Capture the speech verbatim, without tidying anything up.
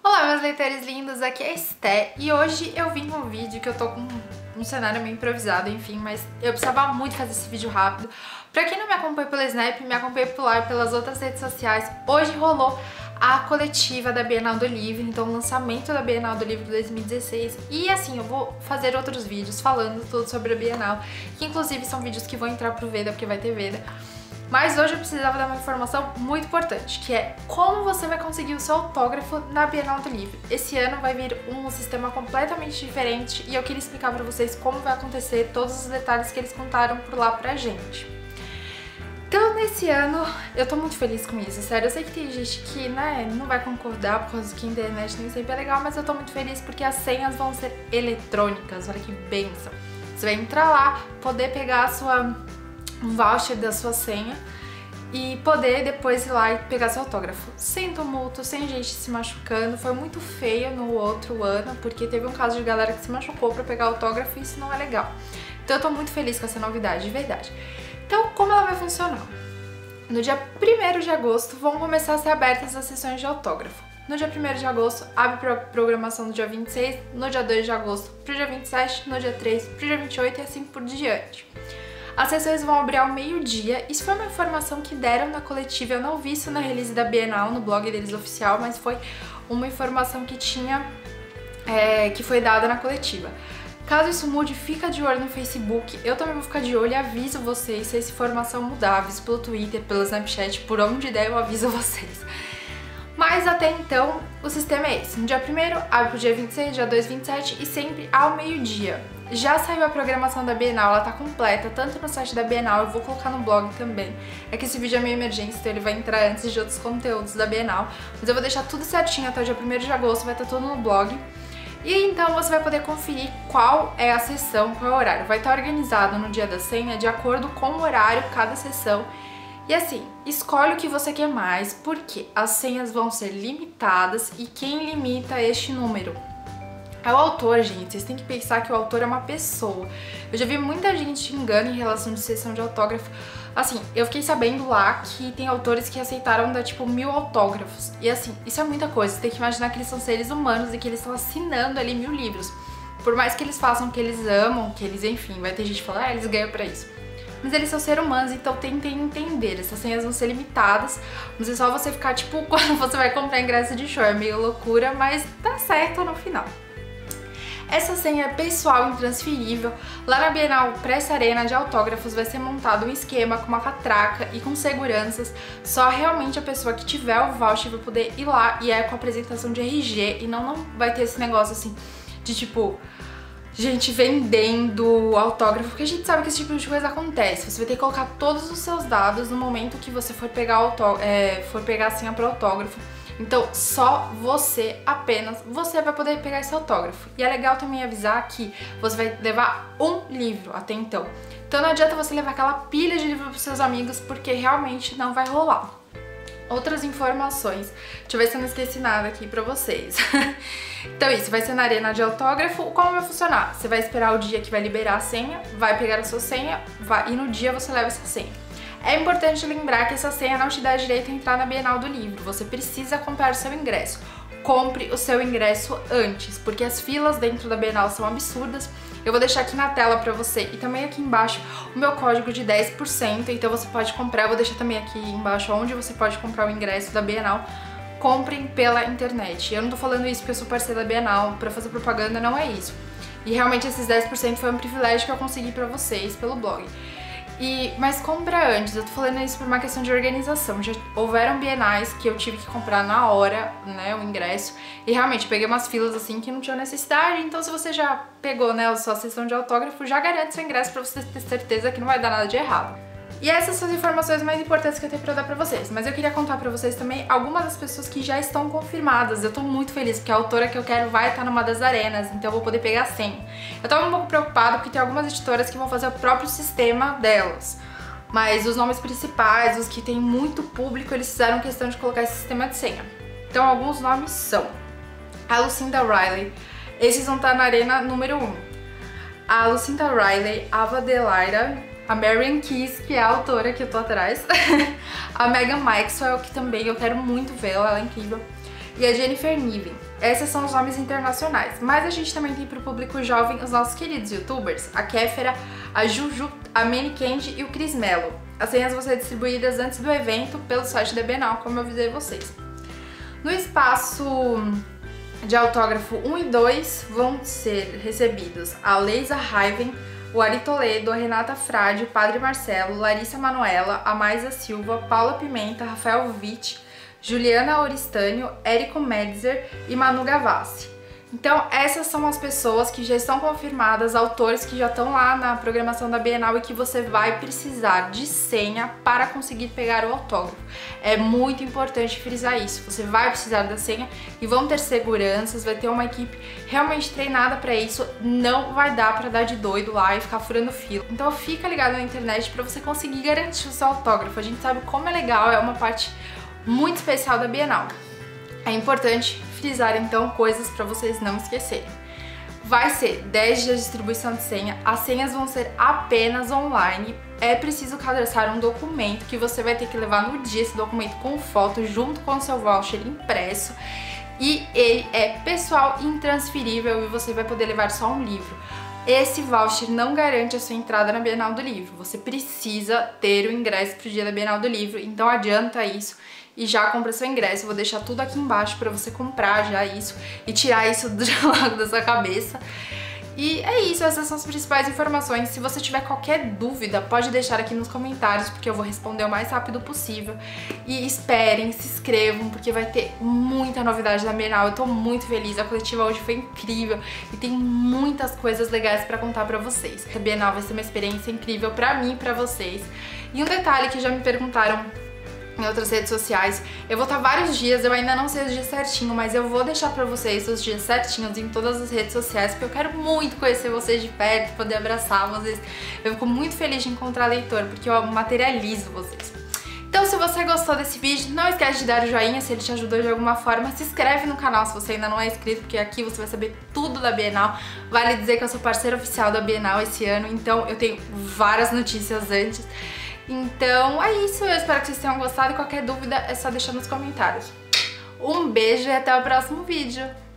Olá, meus leitores lindos, aqui é a Esté e hoje eu vim com um vídeo que eu tô com um cenário meio improvisado, enfim, mas eu precisava muito fazer esse vídeo rápido. Pra quem não me acompanha pelo Snap, me acompanha por lá e pelas outras redes sociais, hoje rolou a coletiva da Bienal do Livro, então o lançamento da Bienal do Livro dois mil e dezesseis. E assim, eu vou fazer outros vídeos falando tudo sobre a Bienal, que inclusive são vídeos que vão entrar pro Veda, porque vai ter Veda. Mas hoje eu precisava dar uma informação muito importante, que é como você vai conseguir o seu autógrafo na Bienal do Livro. Esse ano vai vir um sistema completamente diferente e eu queria explicar pra vocês como vai acontecer, todos os detalhes que eles contaram por lá pra gente. Então, nesse ano, eu tô muito feliz com isso, sério. Eu sei que tem gente que, né, não vai concordar por causa que a internet nem sempre é legal, mas eu tô muito feliz porque as senhas vão ser eletrônicas, olha que bênção. Você vai entrar lá, poder pegar a sua... um voucher da sua senha e poder depois ir lá e pegar seu autógrafo. Sem tumulto, sem gente se machucando. Foi muito feio no outro ano, porque teve um caso de galera que se machucou pra pegar autógrafo e isso não é legal. Então eu tô muito feliz com essa novidade, de verdade. Então, como ela vai funcionar? No dia primeiro de agosto vão começar a ser abertas as sessões de autógrafo. No dia primeiro de agosto, abre a programação do dia vinte e seis, no dia dois de agosto pro dia vinte e sete, no dia três pro dia vinte e oito e assim por diante. As sessões vão abrir ao meio-dia. Isso foi uma informação que deram na coletiva. Eu não vi isso na release da Bienal, no blog deles oficial, mas foi uma informação que tinha, é, que foi dada na coletiva. Caso isso mude, fica de olho no Facebook. Eu também vou ficar de olho e aviso vocês se essa informação mudar. Aviso pelo Twitter, pelo Snapchat, por onde der eu aviso vocês. Mas até então, o sistema é esse. No dia primeiro, abre pro dia vinte e seis, dia dois, vinte e sete e sempre ao meio-dia. Já saiu a programação da Bienal, ela tá completa, tanto no site da Bienal, eu vou colocar no blog também. É que esse vídeo é meio emergência, então ele vai entrar antes de outros conteúdos da Bienal. Mas eu vou deixar tudo certinho até o dia primeiro de agosto, vai estar tudo no blog. E então você vai poder conferir qual é a sessão, qual é o horário. Vai estar organizado no dia da senha de acordo com o horário cada sessão. E assim, escolhe o que você quer mais, porque as senhas vão ser limitadas e quem limita este número é o autor, gente. Vocês têm que pensar que o autor é uma pessoa. Eu já vi muita gente xingando em relação de sessão de autógrafo. Assim, eu fiquei sabendo lá que tem autores que aceitaram dar tipo mil autógrafos. E assim, isso é muita coisa. Você tem que imaginar que eles são seres humanos e que eles estão assinando ali mil livros. Por mais que eles façam o que eles amam, que eles, enfim, vai ter gente que fala, ah, eles ganham pra isso. Mas eles são seres humanos, então tentem entender. Essas senhas vão ser limitadas. Não é só você ficar tipo quando você vai comprar ingresso de show. É meio loucura, mas tá certo no final. Essa senha é pessoal e intransferível. Lá na Bienal Pressa Arena de autógrafos vai ser montado um esquema com uma catraca e com seguranças. Só realmente a pessoa que tiver o voucher vai poder ir lá e é com apresentação de R G. E não, não vai ter esse negócio assim de tipo... gente vendendo autógrafo, porque a gente sabe que esse tipo de coisa acontece. Você vai ter que colocar todos os seus dados no momento que você for pegar, autó é, for pegar a senha para o autógrafo. Então só você, apenas você vai poder pegar esse autógrafo. E é legal também avisar que você vai levar um livro até então. Então não adianta você levar aquela pilha de livros para os seus amigos, porque realmente não vai rolar. Outras informações, deixa eu ver se eu não esqueci nada aqui pra vocês. Então isso, vai ser na arena de autógrafo. Como vai funcionar? Você vai esperar o dia que vai liberar a senha, vai pegar a sua senha vai, e no dia você leva essa senha. É importante lembrar que essa senha não te dá direito a entrar na Bienal do Livro, você precisa comprar o seu ingresso. Compre o seu ingresso antes, porque as filas dentro da Bienal são absurdas. Eu vou deixar aqui na tela pra você e também aqui embaixo o meu código de dez por cento, então você pode comprar, eu vou deixar também aqui embaixo onde você pode comprar o ingresso da Bienal. Comprem pela internet. Eu não tô falando isso porque eu sou parceira da Bienal, pra fazer propaganda não é isso. E realmente esses dez por cento foi um privilégio que eu consegui pra vocês pelo blog. E, mas compra antes, eu tô falando isso por uma questão de organização. Já houveram bienais que eu tive que comprar na hora, né, o ingresso. E realmente, peguei umas filas assim que não tinha necessidade. Então se você já pegou, né, a sua sessão de autógrafo, já garante seu ingresso pra você ter certeza que não vai dar nada de errado. E essas são as informações mais importantes que eu tenho pra dar pra vocês. Mas eu queria contar pra vocês também algumas das pessoas que já estão confirmadas. Eu tô muito feliz, porque a autora que eu quero vai estar numa das arenas, então eu vou poder pegar a senha. Eu tava um pouco preocupada porque tem algumas editoras que vão fazer o próprio sistema delas. Mas os nomes principais, os que tem muito público, eles fizeram questão de colocar esse sistema de senha. Então alguns nomes são a Lucinda Riley. Esses vão estar na arena número um. A Lucinda Riley, a Ava Delaira, a Marian Keyes, que é a autora que eu tô atrás, a Megan Maxwell, que também eu quero muito vê-la, ela é incrível, e a Jennifer Niven. Esses são os nomes internacionais, mas a gente também tem para o público jovem os nossos queridos youtubers, a Kéfera, a Juju, a Manny Candy e o Cris Mello. As senhas vão ser distribuídas antes do evento pelo site da Bienal, como eu avisei vocês. No espaço de autógrafo um e dois vão ser recebidos a Leisa Raiven, o Ari Toledo, a Renata Frade, o Padre Marcelo, Larissa Manoela, a Maisa Silva, Paula Pimenta, Rafael Witt, Juliana Oristânio, Érico Medzer e Manu Gavassi. Então essas são as pessoas que já estão confirmadas, autores que já estão lá na programação da Bienal e que você vai precisar de senha para conseguir pegar o autógrafo. É muito importante frisar isso, você vai precisar da senha e vão ter seguranças, vai ter uma equipe realmente treinada para isso, não vai dar para dar de doido lá e ficar furando fila. Então fica ligado na internet para você conseguir garantir o seu autógrafo. A gente sabe como é legal, é uma parte muito especial da Bienal. É importante frisar então coisas para vocês não esquecerem. Vai ser dez dias de distribuição de senha, as senhas vão ser apenas online. É preciso cadastrar um documento que você vai ter que levar no dia, esse documento com foto junto com o seu voucher impresso. E ele é pessoal intransferível e você vai poder levar só um livro. Esse voucher não garante a sua entrada na Bienal do Livro, você precisa ter o ingresso para o dia da Bienal do Livro, então adianta isso e já compra seu ingresso. Eu vou deixar tudo aqui embaixo para você comprar já isso e tirar isso do logo da sua cabeça. E é isso, essas são as principais informações. Se você tiver qualquer dúvida, pode deixar aqui nos comentários, porque eu vou responder o mais rápido possível. E esperem, se inscrevam, porque vai ter muita novidade da Bienal. Eu tô muito feliz, a coletiva hoje foi incrível e tem muitas coisas legais pra contar pra vocês. A Bienal vai ser uma experiência incrível pra mim e pra vocês. E um detalhe que já me perguntaram em outras redes sociais, eu vou estar vários dias, eu ainda não sei os dias certinho, mas eu vou deixar pra vocês os dias certinhos em todas as redes sociais, porque eu quero muito conhecer vocês de perto, poder abraçar vocês. Eu fico muito feliz de encontrar leitor, porque eu materializo vocês. Então se você gostou desse vídeo, não esquece de dar o joinha se ele te ajudou de alguma forma, se inscreve no canal se você ainda não é inscrito, porque aqui você vai saber tudo da Bienal. Vale dizer que eu sou parceira oficial da Bienal esse ano, então eu tenho várias notícias antes. Então é isso, eu espero que vocês tenham gostado e qualquer dúvida é só deixar nos comentários. Um beijo e até o próximo vídeo!